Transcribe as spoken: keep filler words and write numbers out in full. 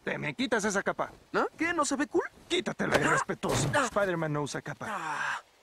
Te me quitas esa capa. ¿No? ¿Qué? ¿No se ve cool? Quítatela, irrespetuoso. Spider-Man no usa capa. Ah.